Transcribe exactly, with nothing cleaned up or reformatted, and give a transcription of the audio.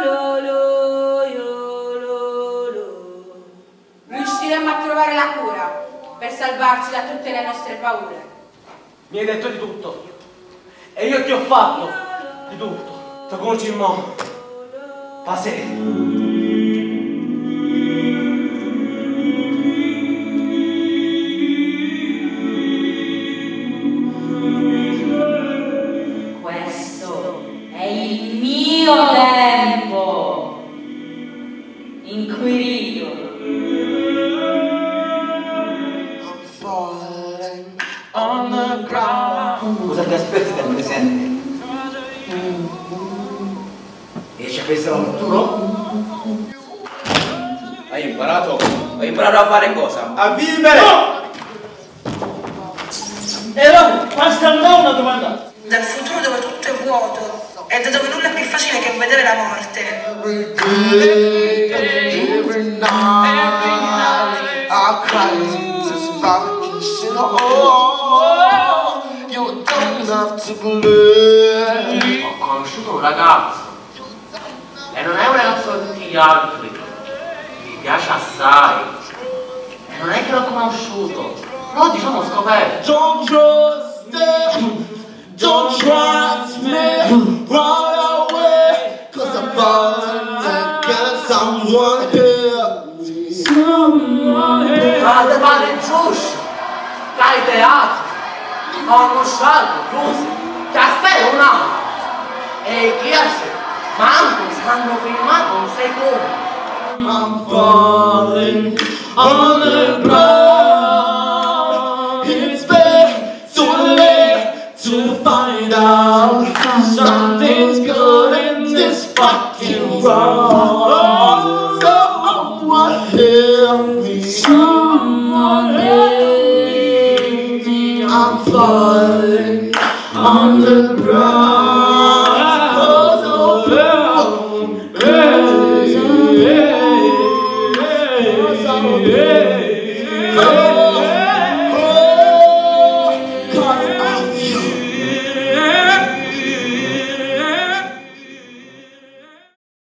lo, lo, lo, lo, lo. Riusciremo a trovare la cura per salvarci da tutte le nostre paure. Mi hai detto di tutto e io ti ho fatto di tutto. Tu conosci il mondo. Passi. Tempo in cui rido. Cosa ti aspetti dal presente? Riesci a pensare al futuro? Hai imparato? Hai imparato a fare cosa? A vivere! No! E allora, questa non è una domanda. Dal futuro dove tutto è vuoto e da dove nulla è più facile che vedere la morte. Every day, every night, I cry just about peace in the hole. You don't have to believe. Ho conosciuto un ragazzo e non è un ragazzo come tutti gli altri. Mi piace assai e non è che l'ho conosciuto, l'ho diciamo scoperto. Don't trust them, don't trust me, run away, cause I'm falling and get someone here, someone here. Guarda, vale giusto, dai teatri, hanno scelto chiusi, caffè una e chiese, manco stanno filmando un secondo. I'm falling on the ground. It's way too late to find out something's good in this fucking world. Someone help me, someone help me. I'm falling on the ground. Yeah.